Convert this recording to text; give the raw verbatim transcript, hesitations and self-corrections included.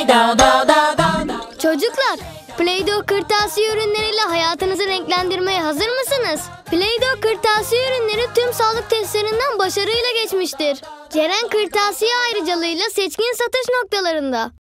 Play-Doh, do, do, do, do. Çocuklar, Play-Doh kırtasiye ürünleriyle hayatınızı renklendirmeye hazır mısınız? Play-Doh kırtasiye ürünleri tüm sağlık testlerinden başarıyla geçmiştir. Ceren Kırtasiye ayrıcalığıyla seçkin satış noktalarında.